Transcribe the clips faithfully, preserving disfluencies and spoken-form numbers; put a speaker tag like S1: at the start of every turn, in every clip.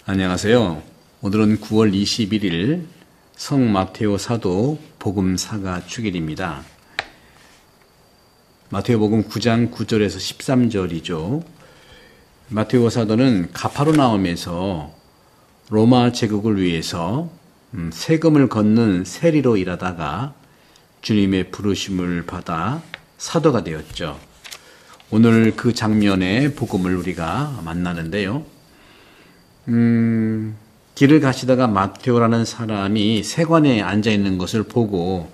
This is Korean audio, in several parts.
S1: 안녕하세요. 오늘은 구월 이십일일 성 마테오 사도 복음사가 주일입니다. 마테오복음 구장 구절에서 십삼절이죠. 마테오 사도는 가파르나움에서 로마 제국을 위해서 세금을 걷는 세리로 일하다가 주님의 부르심을 받아 사도가 되었죠. 오늘 그 장면의 복음을 우리가 만나는데요. 음, 길을 가시다가 마테오라는 사람이 세관에 앉아있는 것을 보고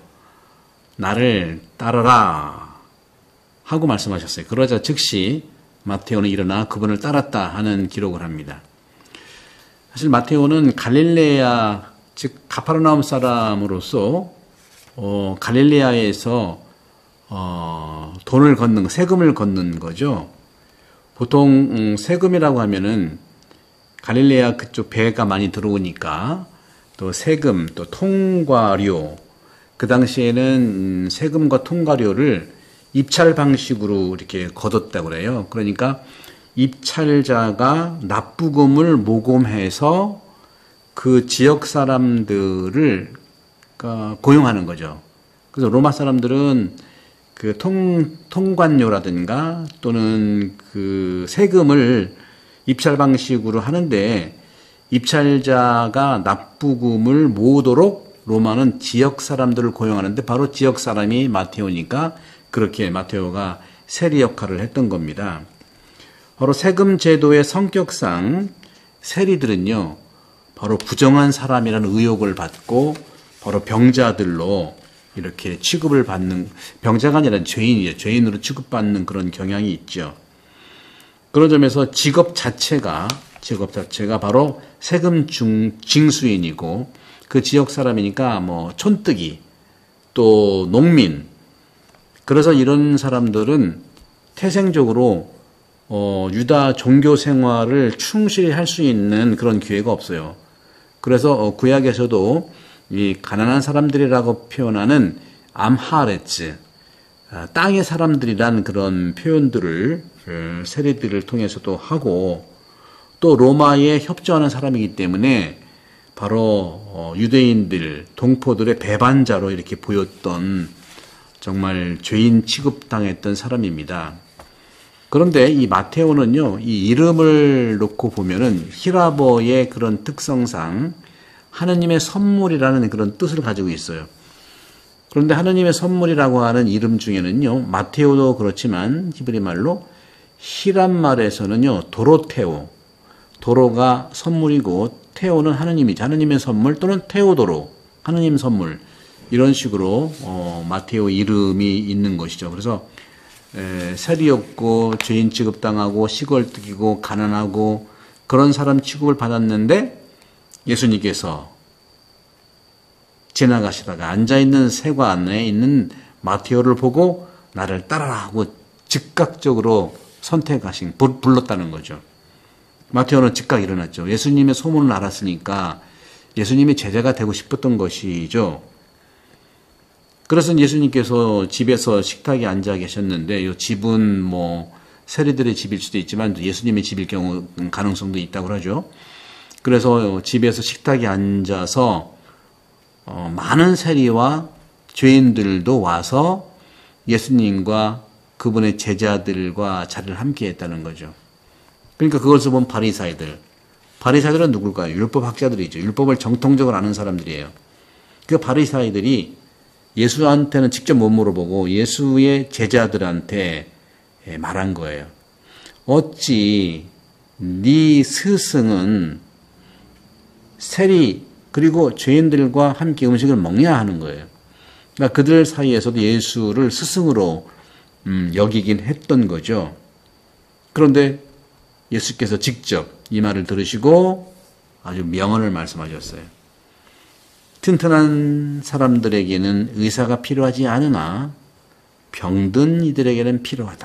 S1: 나를 따르라 하고 말씀하셨어요. 그러자 즉시 마테오는 일어나 그분을 따랐다 하는 기록을 합니다. 사실 마테오는 갈릴레아, 즉 가파르나움 사람으로서 어, 갈릴레아에서 어, 돈을 걷는, 세금을 걷는 거죠. 보통 음, 세금이라고 하면은 갈릴레아 그쪽 배가 많이 들어오니까 또 세금, 또 통과료, 그 당시에는 세금과 통과료를 입찰 방식으로 이렇게 거뒀다고 그래요. 그러니까 입찰자가 납부금을 모금해서 그 지역 사람들을 고용하는 거죠. 그래서 로마 사람들은 그 통, 통관료라든가 또는 그 세금을 입찰 방식으로 하는데 입찰자가 납부금을 모으도록 로마는 지역 사람들을 고용하는데 바로 지역 사람이 마테오니까 그렇게 마테오가 세리 역할을 했던 겁니다. 바로 세금 제도의 성격상 세리들은요, 바로 부정한 사람이라는 의혹을 받고 바로 병자들로 이렇게 취급을 받는, 병자가 아니라 죄인이죠. 죄인으로 취급받는 그런 경향이 있죠. 그런 점에서 직업 자체가, 직업 자체가 바로 세금 중, 징수인이고 그 지역 사람이니까 뭐 촌뜨기, 또 농민. 그래서 이런 사람들은 태생적으로 어, 유다 종교 생활을 충실히 할 수 있는 그런 기회가 없어요. 그래서 어, 구약에서도 이 가난한 사람들이라고 표현하는 암하레츠, 땅의 사람들이란 그런 표현들을 세리들을 통해서도 하고 또 로마에 협조하는 사람이기 때문에 바로 유대인들, 동포들의 배반자로 이렇게 보였던 정말 죄인 취급당했던 사람입니다. 그런데 이 마테오는요, 이 이름을 놓고 보면은 히라보의 그런 특성상 하느님의 선물이라는 그런 뜻을 가지고 있어요. 그런데 하느님의 선물이라고 하는 이름 중에는요, 마테오도 그렇지만 히브리 말로 히람 말에서는요, 도로테오, 도로가 선물이고 테오는 하느님이죠. 하느님의 선물 또는 테오도로, 하느님 선물, 이런 식으로 어, 마테오 이름이 있는 것이죠. 그래서 에, 세리 없고 죄인 취급당하고 시골뜨기고 가난하고 그런 사람 취급을 받았는데 예수님께서 지나가시다가 앉아있는 세관에 있는 마테오를 보고 나를 따라라 하고 즉각적으로 선택하신, 불렀다는 거죠. 마테오는 즉각 일어났죠. 예수님의 소문을 알았으니까 예수님의 제자가 되고 싶었던 것이죠. 그래서 예수님께서 집에서 식탁에 앉아 계셨는데 이 집은 뭐 세리들의 집일 수도 있지만 예수님의 집일 경우 가능성도 있다고 하죠. 그래서 집에서 식탁에 앉아서 어, 많은 세리와 죄인들도 와서 예수님과 그분의 제자들과 자리를 함께 했다는 거죠. 그러니까 그것을 본 바리사이들. 바리사이들은 누굴까요? 율법학자들이죠. 율법을 정통적으로 아는 사람들이에요. 그 바리사이들이 예수한테는 직접 못 물어보고 예수의 제자들한테 말한 거예요. 어찌 네 스승은 세리 그리고 죄인들과 함께 음식을 먹냐 하는 거예요. 그러니까 그들 사이에서도 예수를 스승으로 음, 여기긴 했던 거죠. 그런데 예수께서 직접 이 말을 들으시고 아주 명언을 말씀하셨어요. 튼튼한 사람들에게는 의사가 필요하지 않으나 병든 이들에게는 필요하다.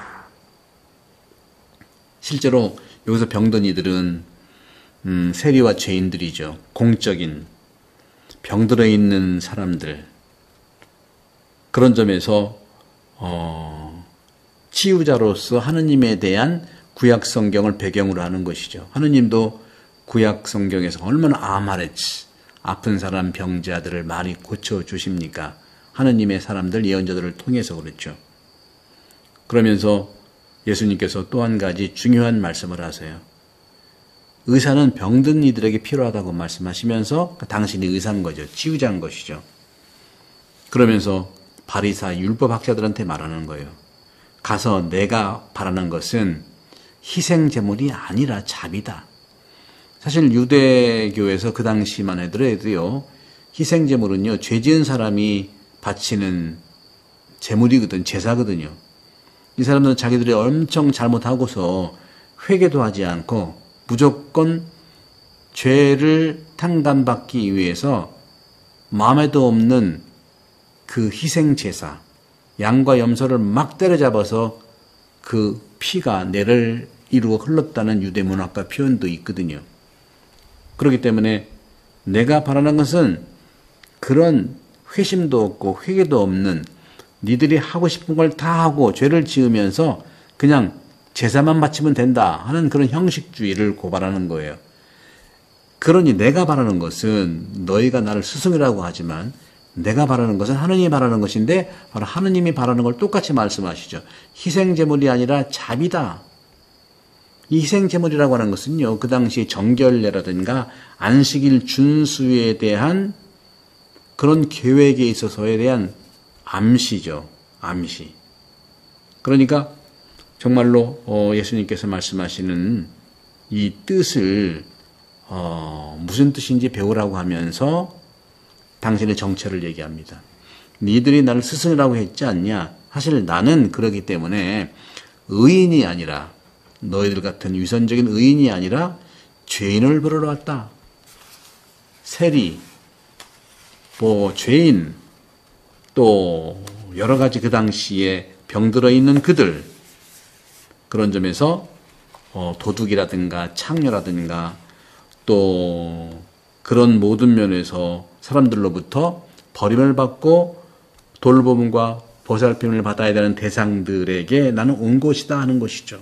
S1: 실제로 여기서 병든 이들은 음, 세리와 죄인들이죠. 공적인 병들어 있는 사람들. 그런 점에서 어, 치유자로서 하느님에 대한 구약 성경을 배경으로 하는 것이죠. 하느님도 구약 성경에서 얼마나 아말레치 아픈 사람 병자들을 많이 고쳐주십니까? 하느님의 사람들 예언자들을 통해서 그랬죠. 그러면서 예수님께서 또 한 가지 중요한 말씀을 하세요. 의사는 병든 이들에게 필요하다고 말씀하시면서 당신이 의사인 거죠. 치유자인 것이죠. 그러면서 바리사 율법학자들한테 말하는 거예요. 가서 내가 바라는 것은 희생제물이 아니라 자비다. 사실 유대교에서 그 당시만 해도요, 희생제물은요, 죄 지은 사람이 바치는 제물이거든, 제사거든요. 이 사람들은 자기들이 엄청 잘못하고서 회개도 하지 않고 무조건 죄를 탕감받기 위해서 마음에도 없는 그 희생제사, 양과 염소를 막 때려잡아서 그 피가 뇌를 이루어 흘렀다는 유대문학과 표현도 있거든요. 그렇기 때문에 내가 바라는 것은 그런 회심도 없고 회개도 없는 니들이 하고 싶은 걸 다 하고 죄를 지으면서 그냥 제사만 바치면 된다 하는 그런 형식주의를 고발하는 거예요. 그러니 내가 바라는 것은 너희가 나를 스승이라고 하지만 내가 바라는 것은 하느님이 바라는 것인데 바로 하느님이 바라는 걸 똑같이 말씀하시죠. 희생제물이 아니라 자비다. 이 희생제물이라고 하는 것은요, 그 당시 정결례라든가 안식일 준수에 대한 그런 계획에 있어서에 대한 암시죠. 암시. 그러니까 정말로 어, 예수님께서 말씀하시는 이 뜻을 어, 무슨 뜻인지 배우라고 하면서 당신의 정체를 얘기합니다. 니들이 나를 스승이라고 했지 않냐? 사실 나는 그러기 때문에 의인이 아니라 너희들 같은 위선적인 의인이 아니라 죄인을 부르러 왔다. 세리, 뭐 죄인, 또 여러 가지 그 당시에 병들어 있는 그들, 그런 점에서 어, 도둑이라든가 창녀라든가 또 그런 모든 면에서 사람들로부터 버림을 받고 돌봄과 보살핌을 받아야 되는 대상들에게 나는 온 것이다 하는 것이죠.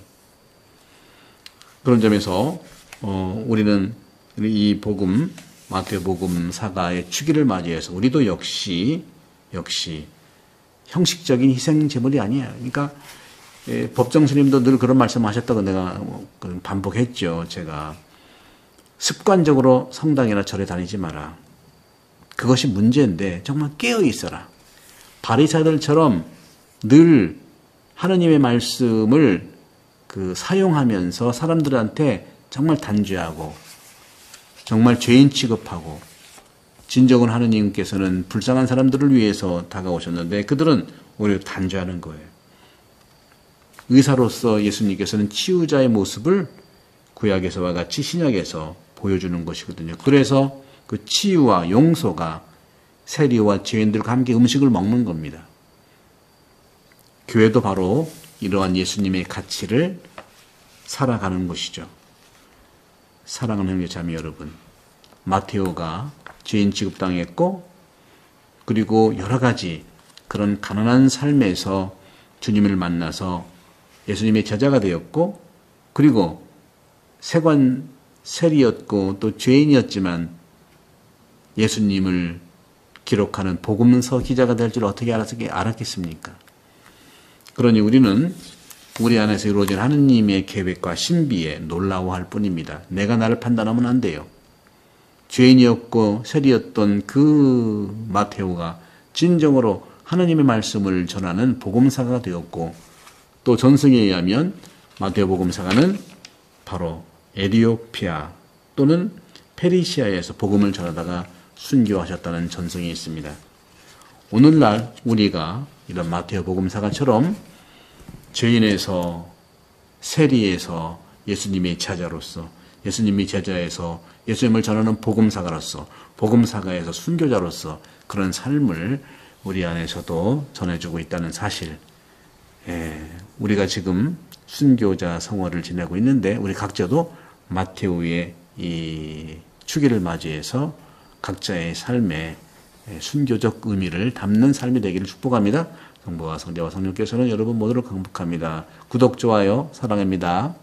S1: 그런 점에서 어, 우리는 이 복음, 마태복음 사가의 주기를 맞이해서 우리도 역시 역시 형식적인 희생 제물이 아니에요. 그러니까 예, 법정 스님도 늘 그런 말씀하셨다고 내가 반복했죠. 제가 습관적으로 성당이나 절에 다니지 마라. 그것이 문제인데 정말 깨어 있어라. 바리사들처럼 늘 하느님의 말씀을 그 사용하면서 사람들한테 정말 단죄하고 정말 죄인 취급하고, 진정한 하느님께서는 불쌍한 사람들을 위해서 다가오셨는데 그들은 오히려 단죄하는 거예요. 의사로서 예수님께서는 치유자의 모습을 구약에서와 같이 신약에서 보여주는 것이거든요. 그래서 그 치유와 용서가 세리와 죄인들과 함께 음식을 먹는 겁니다. 교회도 바로 이러한 예수님의 가치를 살아가는 것이죠. 사랑하는 형제 자매 여러분, 마테오가 죄인 취급당했고 그리고 여러 가지 그런 가난한 삶에서 주님을 만나서 예수님의 제자가 되었고, 그리고 세관 세리였고 또 죄인이었지만 예수님을 기록하는 복음서 기자가 될 줄 어떻게 알았겠습니까? 그러니 우리는 우리 안에서 이루어진 하느님의 계획과 신비에 놀라워할 뿐입니다. 내가 나를 판단하면 안 돼요. 죄인이었고 세리였던 그 마테오가 진정으로 하느님의 말씀을 전하는 복음사가 되었고, 또 전승에 의하면 마테오 복음사가는 바로 에티오피아 또는 페르시아에서 복음을 전하다가 순교하셨다는 전승이 있습니다. 오늘날 우리가 이런 마테오 복음사가처럼 죄인에서 세리에서 예수님의 제자로서, 예수님의 제자에서 예수님을 전하는 복음사가로서, 복음사가에서 순교자로서 그런 삶을 우리 안에서도 전해주고 있다는 사실, 예, 우리가 지금 순교자 성월을 지내고 있는데 우리 각자도 마테오의 이 주기를 맞이해서 각자의 삶에 순교적 의미를 담는 삶이 되기를 축복합니다. 성부와 성자와 성령께서는 여러분 모두를 강복합니다. 구독, 좋아요, 사랑합니다.